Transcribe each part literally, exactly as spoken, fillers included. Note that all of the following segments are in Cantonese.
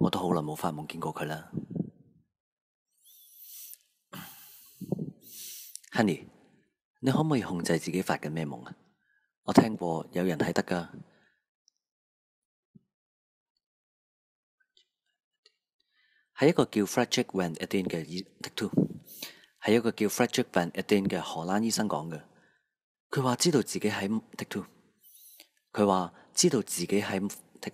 我都好耐冇發夢見過佢啦。Honey，你可唔可以控制自己發緊咩夢啊？我聽過有人係得㗎。係一個叫 Frederick Van Eeden 嘅醫 Take Two， 係一個叫 Frederick Van Eeden 嘅荷蘭醫生講嘅。佢話知道自己喺 Take Two， 佢話知道自己喺 Take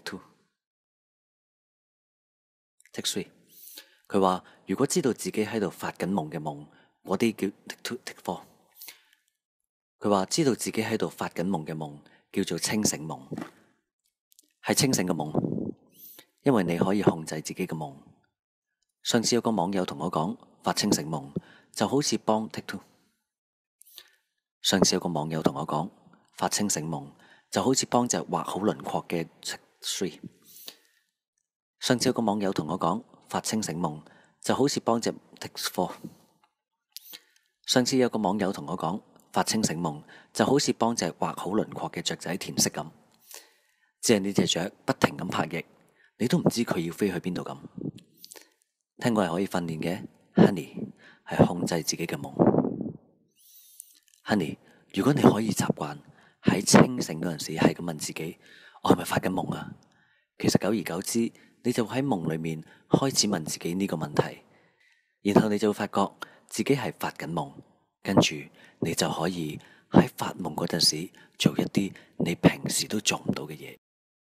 Two，Take Three。佢話如果知道自己喺度發緊夢嘅夢，嗰啲叫 Take Two Take Four。佢話知道自己喺度發緊夢嘅夢叫做清醒夢，係清醒嘅夢，因為你可以控制自己嘅夢。上次有個網友同我講，發清醒夢就好似幫 Take Two。上次有個網友同我講，發清醒夢就好似幫隻畫好輪廓嘅 Take Three。上次有個網友同我講，發清醒夢就好似幫隻 Take Four。上次有個網友同我講，發清醒夢就好似幫隻畫好輪廓嘅雀仔填色咁，只係呢隻雀不停咁拍翼，你都唔知佢要飛去邊度咁。聽過係可以訓練嘅 ，Honey 係控制自己嘅夢。Honey， 如果你可以習慣喺清醒嗰陣時係咁問自己，我係咪發緊夢啊？其實久而久之，你就會喺夢裏面開始問自己呢個問題，然後你就會發覺自己係發緊夢，跟住你就可以喺發夢嗰陣時做一啲你平時都做唔到嘅嘢。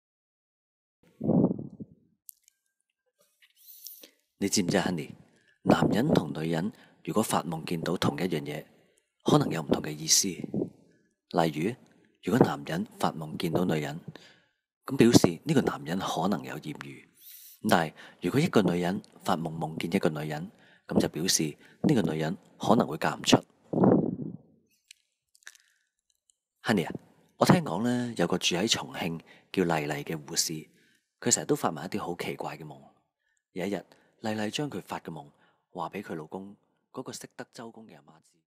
你知唔知 Honey， 男人同女人如果發夢見到同一樣嘢，可能有唔同嘅意思。例如，如果男人發夢見到女人，咁表示呢個男人可能有艷遇。但係如果一個女人發夢夢見一個女人，咁就表示呢個女人可能會嫁唔出。Honey 啊，我聽講呢，有個住喺重慶叫麗麗嘅護士，佢成日都發埋一啲好奇怪嘅夢。有一日，麗麗將佢發嘅夢話俾佢老公嗰個識得周公嘅阿媽知。